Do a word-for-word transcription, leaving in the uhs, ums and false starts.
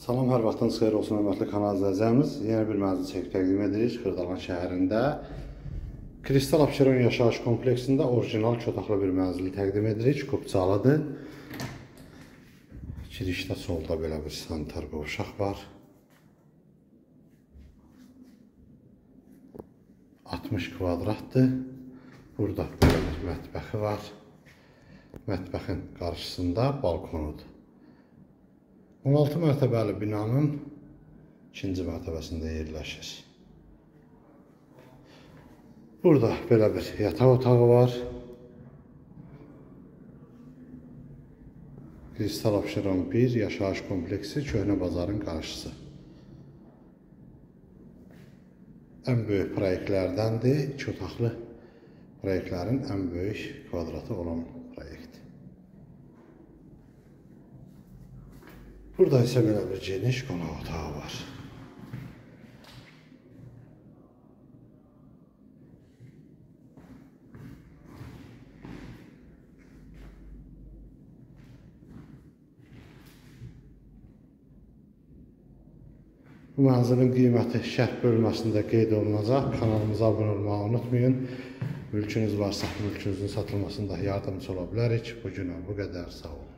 Salam, hər vaxtınız xeyir olsun, hörmətli kanal izləyicilərimiz. Yeni bir mənzil çəkib təqdim edirik Xırdalan şəhərində. Kristal Abşeron yaşayış kompleksində orijinal iki otaqlı bir mənzili təqdim edirik. Kubcalıdır. Girişdə solda belə bir sanitar qovşaq var. altmış kvadratdır. Burada belə bir mətbəxi var. Mətbəxin qarşısında balkonudur. on altı mərtəbəli binanın ikinci mərtəbəsində yerləşir. Burada belə bir yataq otağı var. Kristal Abşeron bir yaşayış kompleksi Köhnə bazarın qarşısı. Ən böyük proyektlərdəndir. İki otaqlı proyektlərin ən böyük kvadratı olan proyekt. Burada isə belə bir geniş qonaq otağı var. Bu mənzilin qiyməti şərh bölməsində qeyd olunacaq. Kanalımıza abunə olmağı unutmayın. Mülkünüz varsa mülkünüzün satılmasında yardımcı ola bilərik. Bu günə bu qədər, sağ olun.